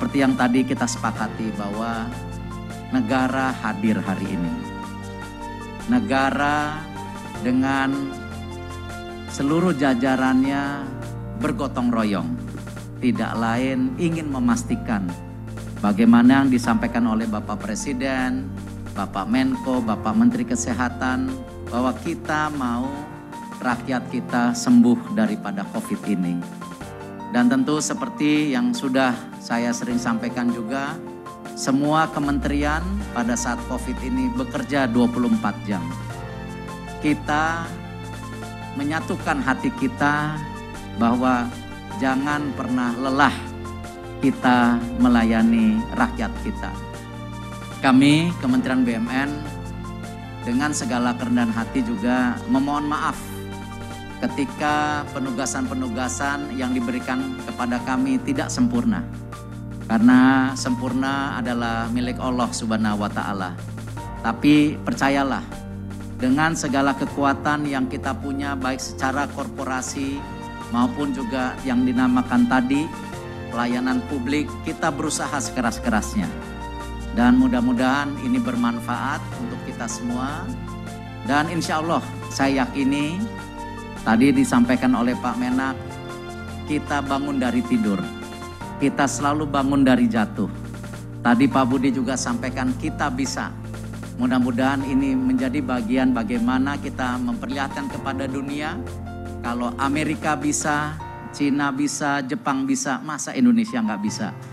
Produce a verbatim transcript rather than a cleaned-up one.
seperti yang tadi kita sepakati bahwa negara hadir hari ini. Negara dengan seluruh jajarannya bergotong royong. Tidak lain ingin memastikan bagaimana yang disampaikan oleh Bapak Presiden, Bapak Menko, Bapak Menteri Kesehatan, bahwa kita mau rakyat kita sembuh daripada COVID ini. Dan tentu seperti yang sudah saya sering sampaikan juga, semua kementerian pada saat COVID ini bekerja dua puluh empat jam. Kita menyatukan hati kita bahwa jangan pernah lelah kita melayani rakyat kita. Kami Kementerian B U M N dengan segala kerendahan hati juga memohon maaf ketika penugasan-penugasan yang diberikan kepada kami tidak sempurna. Karena sempurna adalah milik Allah Subhanahu wa Ta'ala. Tapi percayalah, dengan segala kekuatan yang kita punya baik secara korporasi maupun juga yang dinamakan tadi pelayanan publik, kita berusaha sekeras-kerasnya. Dan mudah-mudahan ini bermanfaat untuk kita semua. Dan insya Allah saya yakini tadi disampaikan oleh Pak Menak, kita bangun dari tidur. Kita selalu bangun dari jatuh. Tadi Pak Budi juga sampaikan kita bisa. Mudah-mudahan ini menjadi bagian bagaimana kita memperlihatkan kepada dunia. Kalau Amerika bisa, Cina bisa, Jepang bisa, masa Indonesia nggak bisa?